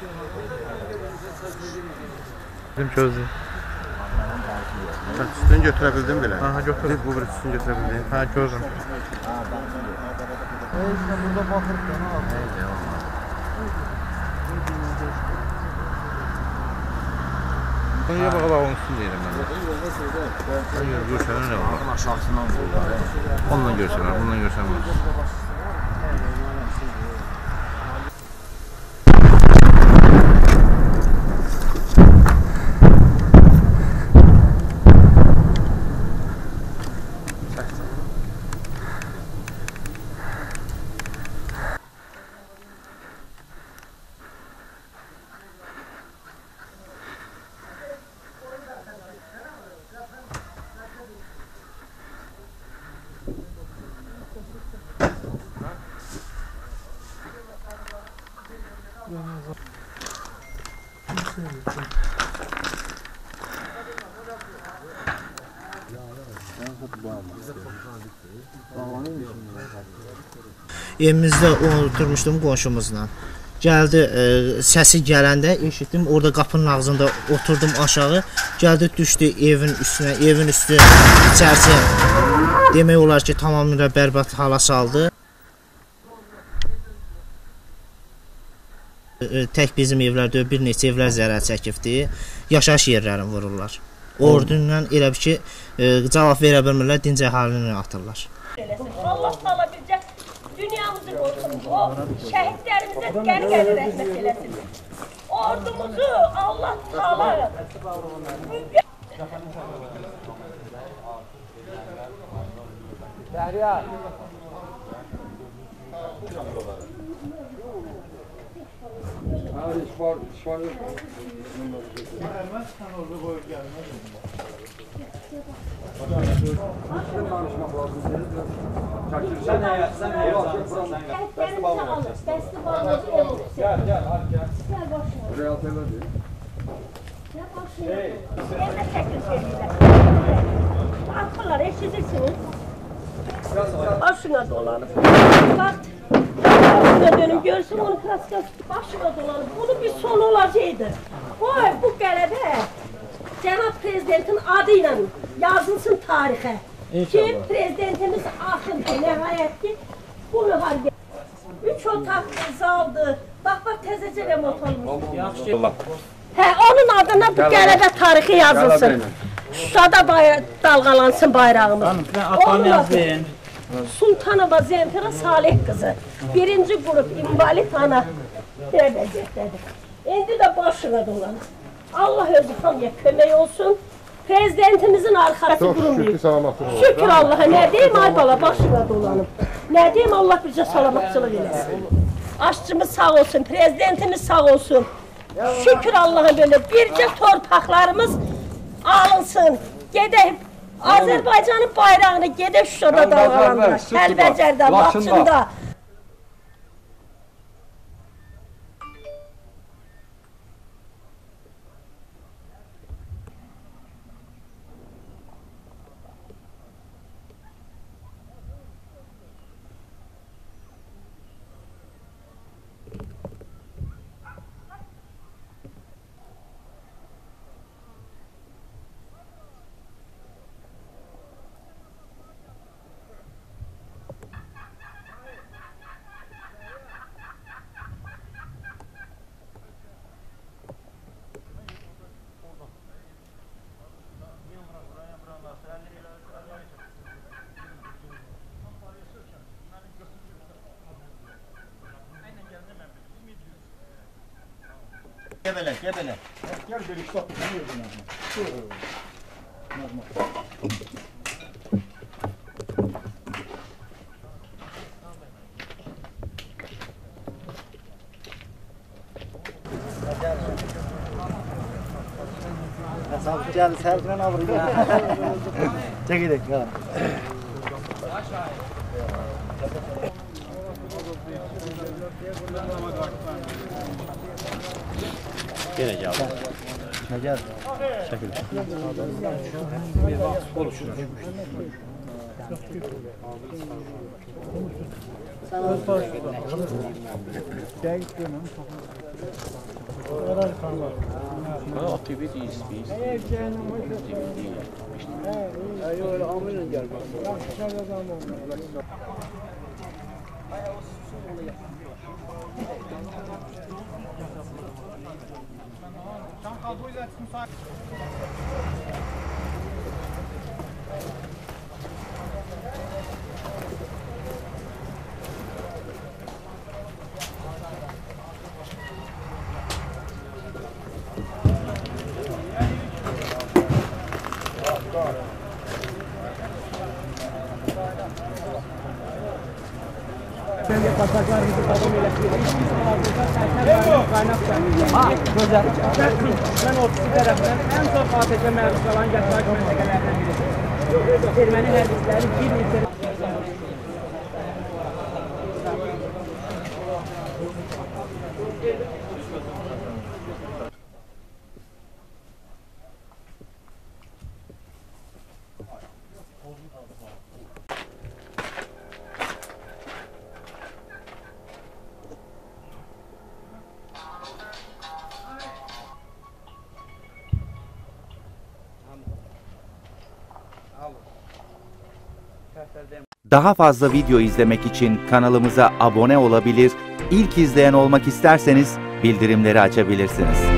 Bizim çözdüm. Sütünü götürebildim bile. Aha götürdüm. Bu bir sütünü götürebildim. Ha gördüm. İşte burada bakırıq da, ha. Niye bakalım onun üstünü deyirəm mən. Görüşənə nə var? Aşağısından vururlar. Ondan görsənlər, bundan görsənlər. Evimizdə oturmuşdum qonşumuzla. Gəldi, səsi gələndə eşitdim, orada qapının ağzında oturdum aşağı. Gəldi, düşdü evin üstünə, evin üstü içərisi demək olar ki, tamamilə bərbad hala saldı. Tək bizim evlərdə bir neçə evlər zərər çəkibdi. Yaşayış yerlərini vururlar. Ordundan elə bir ki, cavab verə bilmirlər, dinc əhalini atırlar. Allah Taala bircə dünyamızı qorusun. O şəhidlərimizə qəni rəhmət eləsin. Ordumuzu Allah Taala Derya. Şvar yok. Gelmez, sen orada koyup gelmez. Danışmak lazım. Sen şəhidlərimizi alır. Dəsti bağlıcı ev olur. Gel, hadi gel. Gel başına. Buraya atayım hadi. Gel başına. Evdə təklif edirlər. Atırlar, eşidirsiniz. Başına dolanır. Bak. Başına dönüm görsün onu kraskası. Başına dolanır. Bunun bir sonu olacaktır. Bu qələbə Cənab Prezidentin adıyla yazılsın tarixə. Ki Prezidentimiz axırdı, nəhayət ki bu müharibə. 3 otaqlı zaldı. Bax təzəcə remont olmuş. Hə, onun adına bu qələbə tarixi yazılsın. Şuşada dalğalansın bayrağımız. Atam yazın. Sultanova Zemfira Salih qızı. Birinci qrup invalid ana vəziyyətdədir. İndi də başına dolanır. Allah özü hamıya kömək olsun. Prezidentimizin arxası qurulmayıb. Şükür Allah'a. Nə deyim ay bala, başına dolanıb. Nə deyim, Allah bizə salamatçılıq eləsin. Aşçımız sağ olsun, prezidentimiz sağ olsun. Şükür Allah'a böyle bircə torpaqlarımız alınsın. Gedək Azərbaycanın bayrağını gedək Şuşada dalğalandır. Kəlbəcərdə, Laçında. Gebele. Gel bir iki dakika. Gel, serpinen avırı gel. Çekirdek ya. Gene gel. Gel. Çekil. Bir bak oluşur. Güzel. Ben ofisi tarafından en çok ateşe maruz kalan yasak meselelerden birisi. Ermeni hərbiçiləri bir neçə Daha fazla video izlemek için kanalımıza abone olabilir, ilk izleyen olmak isterseniz bildirimleri açabilirsiniz.